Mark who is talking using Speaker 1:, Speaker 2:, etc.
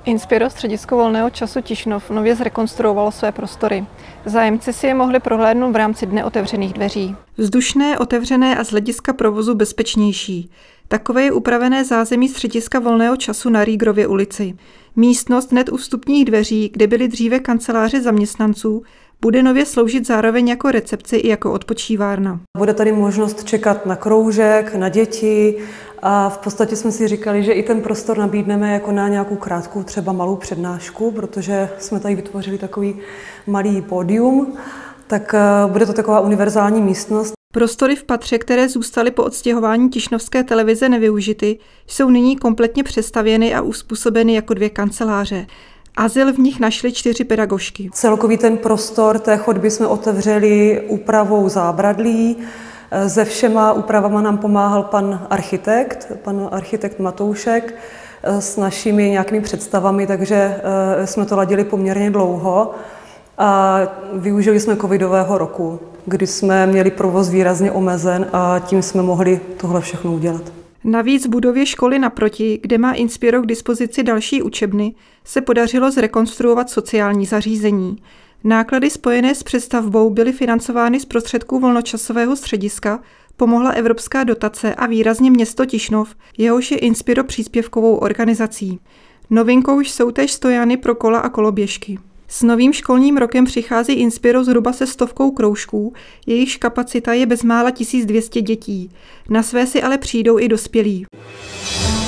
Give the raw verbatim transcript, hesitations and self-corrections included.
Speaker 1: Inspiro středisko volného času Tišnov nově zrekonstruovalo své prostory. Zájemci si je mohli prohlédnout v rámci Dne otevřených dveří. Vzdušné, otevřené a z hlediska provozu bezpečnější. Takové je upravené zázemí střediska volného času na Rýgrově ulici. Místnost hned u vstupních dveří, kde byly dříve kanceláře zaměstnanců, bude nově sloužit zároveň jako recepci i jako odpočívárna.
Speaker 2: Bude tady možnost čekat na kroužek, na děti a v podstatě jsme si říkali, že i ten prostor nabídneme jako na nějakou krátkou, třeba malou přednášku, protože jsme tady vytvořili takový malý pódium, tak bude to taková univerzální místnost.
Speaker 1: Prostory v patře, které zůstaly po odstěhování tišnovské televize nevyužity, jsou nyní kompletně přestavěny a uspůsobeny jako dvě kanceláře. Azyl v nich našli čtyři pedagožky.
Speaker 2: Celkový ten prostor té chodby jsme otevřeli úpravou zábradlí. Se všema úpravama nám pomáhal pan architekt, pan architekt Matoušek s našimi nějakými představami, takže jsme to ladili poměrně dlouho a využili jsme covidového roku, kdy jsme měli provoz výrazně omezen a tím jsme mohli tohle všechno udělat.
Speaker 1: Navíc v budově školy naproti, kde má Inspiro k dispozici další učebny, se podařilo zrekonstruovat sociální zařízení. Náklady spojené s přestavbou byly financovány z prostředků volnočasového střediska, pomohla evropská dotace a výrazně město Tišnov, jehož je Inspiro příspěvkovou organizací. Novinkou jsou též stojany pro kola a koloběžky. S novým školním rokem přichází Inspiro zhruba se stovkou kroužků, jejichž kapacita je bezmála tisíc dvě stě dětí. Na své si ale přijdou i dospělí.